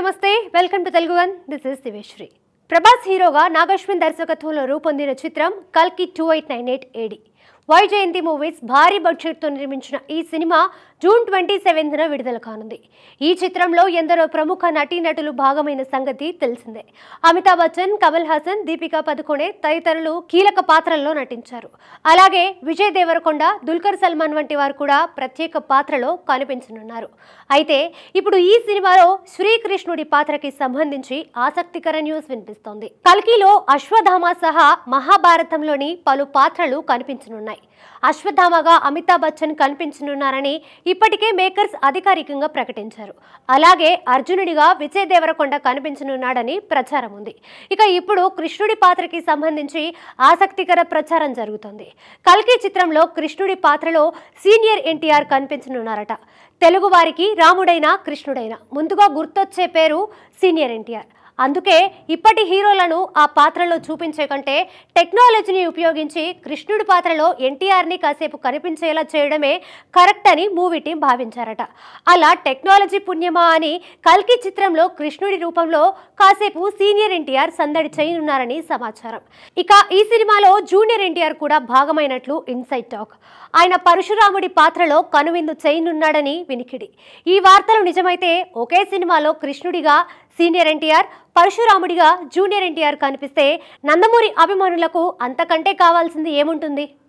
నమస్తే welcome to Telugu one this is Diveshri Prabhas హీరోగా నాగశ్విన్ దర్శకత్వంలో రూపొందిన చిత్రం కల్కి 2898 AD వైజయంతి మూవీస్ భారీ బడ్జెట్తో నిర్మించిన ఈ సినిమా జూన్ 27న విడుదల కానుంది. ఈ చిత్రంలో ఎందరో ప్రముఖ నటీనటులు భాగమైన సంగతి తెలిసిందే. అమితాబ్ బచ్చన్, కమల్ హాసన్, దీపికా పదుకొనే తదితరులు కీలక పాత్రల్లో నటించారు. అలాగే విజయ్ దేవరకొండ, దుల్కర్ సల్మాన్ వంటి వారు కూడా ప్రత్యేక పాత్రలో కనిపించనున్నారు. అయితే ఇప్పుడు ఈ సినిమాలో శ్రీకృష్ణుడి పాత్రకి సంబంధించి ఆసక్తికర న్యూస్ వినిపిస్తోంది. కల్కిలో అశ్వత్థామ సహా మహాభారతంలోని పలు పాత్రలు కనిపించనున్నాయి. అశ్వత్థామగా అమితాబ్ బచ్చన్ కనిపించనున్నారని ఇప్పటికే మేకర్స్ అధికారికంగా ప్రకటించారు. అలాగే అర్జునుడిగా విజయ్ దేవరకొండ కనిపించనున్నాడని ప్రచారం ఉంది. ఇక ఇప్పుడు కృష్ణుడి పాత్రకి సంబంధించి ఆసక్తికర ప్రచారం జరుగుతోంది. కల్కి చిత్రంలో కృష్ణుడి పాత్రలో సీనియర్ ఎన్టీఆర్ కనిపించనున్నారట. తెలుగు వారికి రాముడైనా కృష్ణుడైనా ముందుగా గుర్తొచ్చే పేరు సీనియర్ ఎన్టీఆర్. అందుకే ఇప్పటి హీరోలను ఆ పాత్రలో చూపించే కంటే టెక్నాలజీని ఉపయోగించి కృష్ణుడి పాత్రలో ఎన్టీఆర్ని కాసేపు కనిపించేలా చేయడమే కరెక్ట్ అని మూవీ టీం భావించారట. అలా టెక్నాలజీ పుణ్యమా అని కల్కి చిత్రంలో కృష్ణుడి రూపంలో కాసేపు సీనియర్ ఎన్టీఆర్ సందడి చేయనున్నారని సమాచారం. ఇక ఈ సినిమాలో జూనియర్ ఎన్టీఆర్ కూడా భాగమైనట్లు ఇన్సైడ్ టాక్. ఆయన పరశురాముడి పాత్రలో కనువిందు చేయనున్నాడని వినికిడి. ఈ వార్తలు నిజమైతే ఒకే సినిమాలో కృష్ణుడిగా సీనియర్ ఎన్టీఆర్, పరశురాముడిగా జూనియర్ ఎన్టీఆర్ కనిపిస్తే నందమూరి అభిమానులకు అంతకంటే కావాల్సింది ఏముంటుంది?